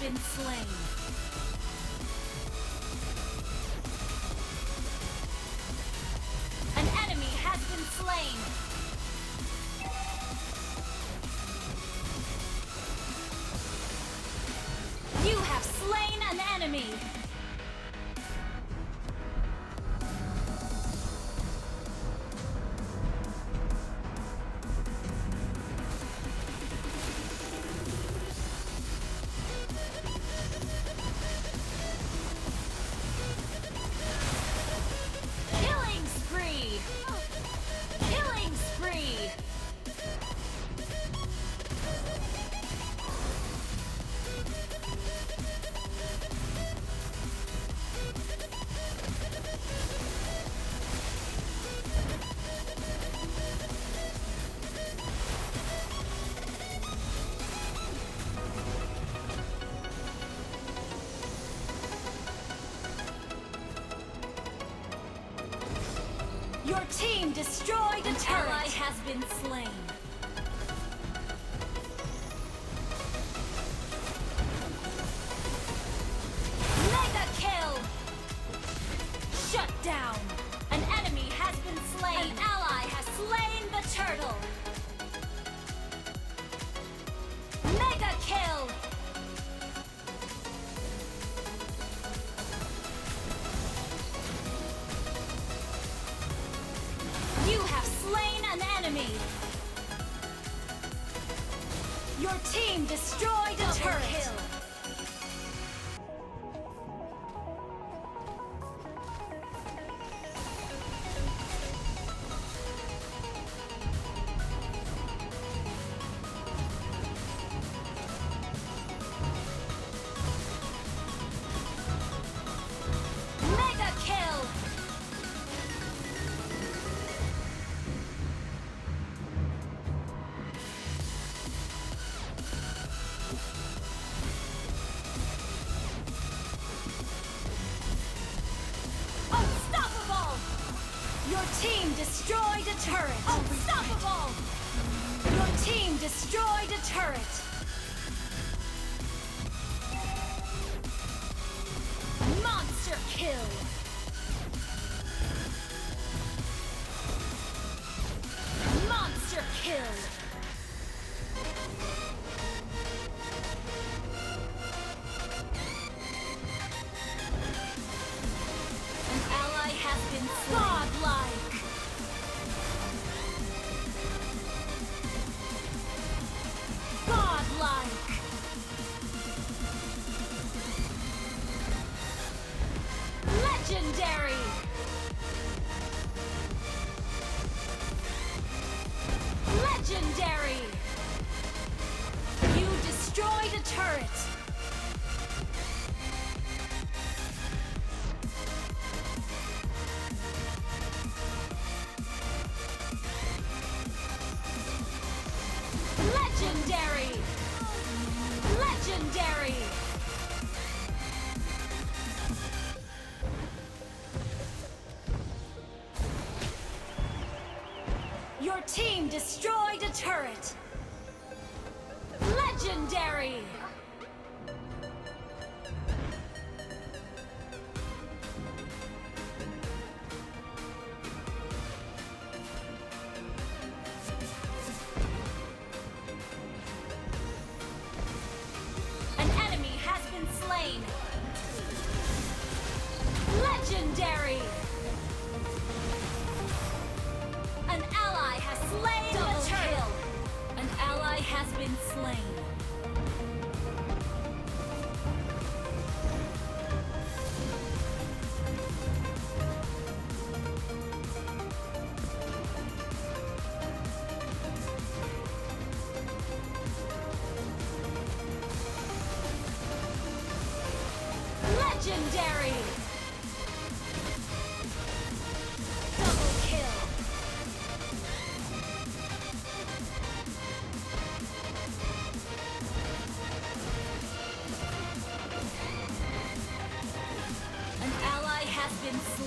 been slain. An enemy has been slain. You have slain an enemy. Killing spree. Killing spree. Your team destroyed a turret. An ally has been slain. Mega kill! Shut down! An enemy has been slain. An ally has slain the turtle. Mega kill! You have slain an enemy! Your team destroyed a turret! Kill. Mega kill! Unstoppable! Your team destroyed a turret! Unstoppable! Your team destroyed a turret! Monster kill! Monster kill! An ally has been godlike. Godlike. Legendary. Legendary. You destroyed a turret. Legendary! Legendary! Your team destroyed a turret! Legendary! An enemy has been slain! Legendary! An ally has slain the turtle! An ally has been slain. Legendary! Double kill! An ally has been slain.